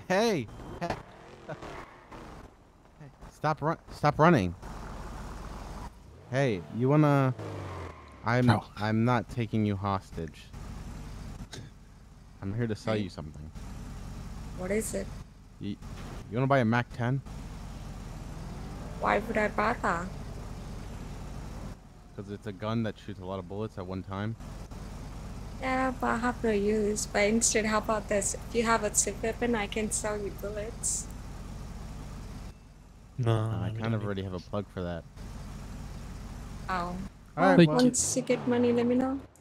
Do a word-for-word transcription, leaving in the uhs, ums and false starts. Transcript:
Hey! Hey! Stop run! Stop running! Hey, you wanna? I'm No. I'm not taking you hostage. I'm here to sell Hey. you something. What is it? You, you wanna buy a Mac ten? Why would I buy that? Because it's a gun that shoots a lot of bullets at one time. Yeah, but I have no use. But instead, how about this? If you have a zip weapon, I can sell you bullets. No, Uh, I we kind don't of need already have a plug for that. Oh. All right, Well, well, once you get money, let me know.